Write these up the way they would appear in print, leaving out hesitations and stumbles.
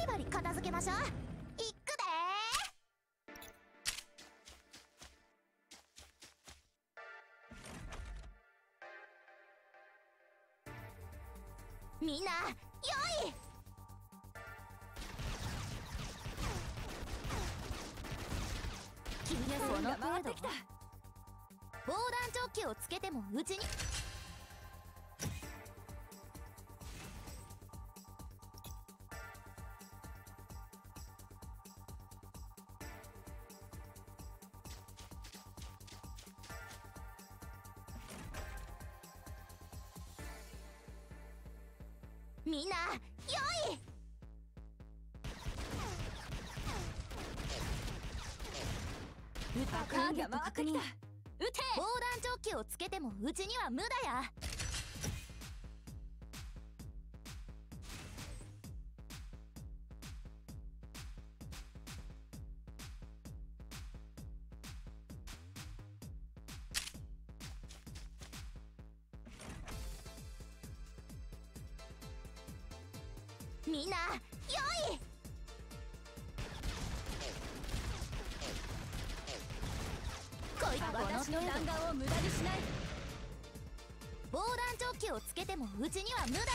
リバリ片付けましょう。いっくでー。みんなよい。君がこの程度。防弾チョッキをつけてもうちに。みんなよい。 カーが回ってきた。撃て。 防弾チョッキをつけてもうちには無駄や。みんなよい。こいつ私の弾丸を無駄にしない。 防弾チョッキをつけてもうちには無駄や。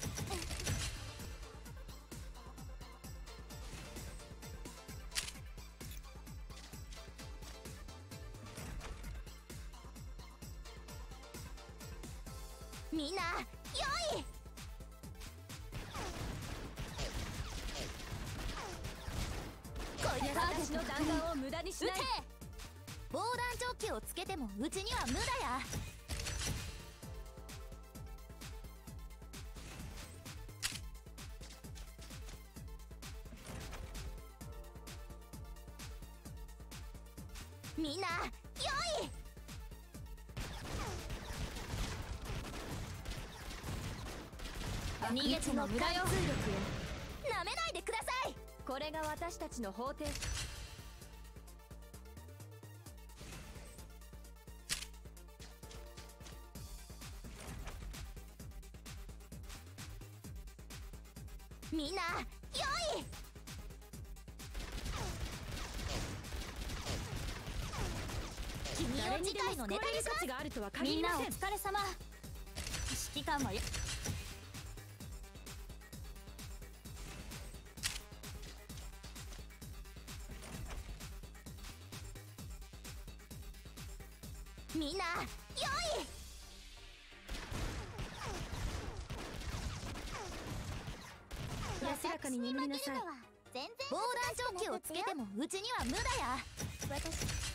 みんなよい。こいつ私の弾丸を無駄にしない。 撃て。防弾チョッキをつけてもうちには無駄や。みんなよい。 逃げても無駄よ。 なめないでください。 これが私たちの法廷。 みんなよい。君を次回のネタにします。 があるとはみんなお限りません。 疲れ様。指揮官もよ。みんなよい。 安らかに眠りなさい。 防弾チョッキをつけてもうちには無駄や。私